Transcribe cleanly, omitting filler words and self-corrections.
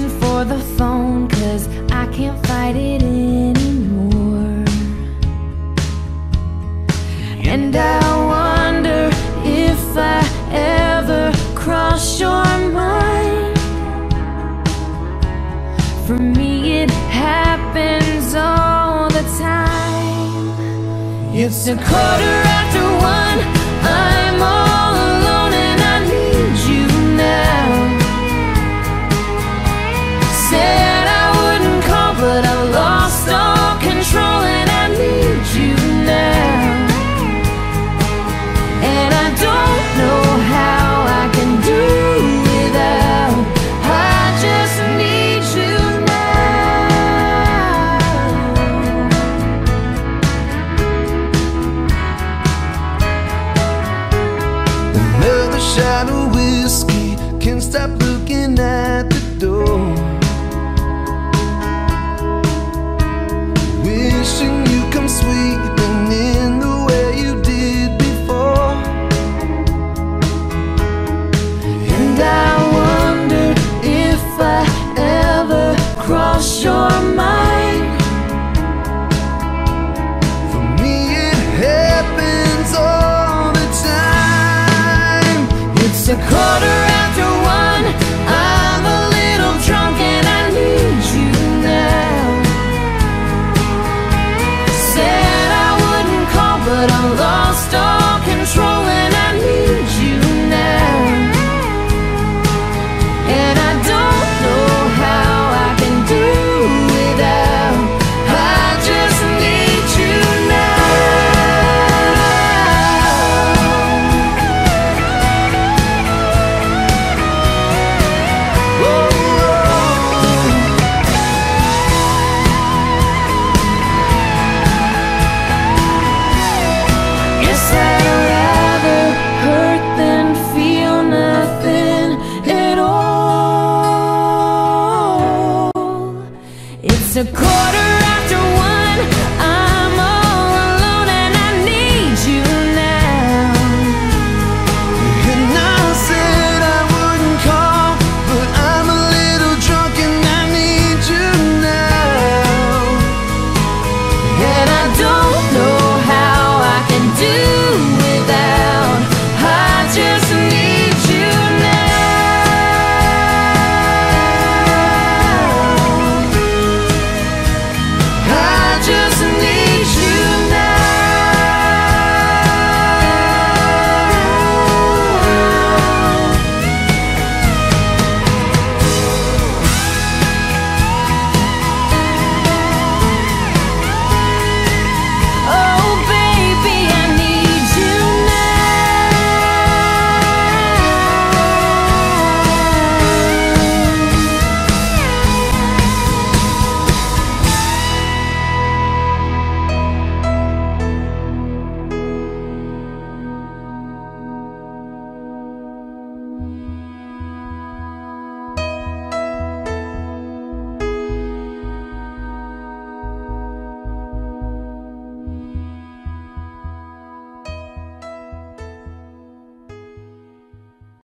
reaching for the phone 'cause I can't fight it anymore. And I wonder if I ever cross your mind. For me it happens all the time. It's 1:15. I'm all alone and I need you now. Said I wouldn't call, but I lost all control and I need you now. And I don't know how I can do without. I just need you now. Another shot of whiskey, can't stop looking at the door. Wishing you come sweeping in the way you did before. And I wonder if I ever cross your mind. For me it happens all the time. It's 1:15. I'm a little drunk and I need you now. Said I wouldn't call, but I lost all control and I need you now. And I don't know how I can do without. I just need you now. Guess I'd rather hurt than feel nothing at all. It's 1:15.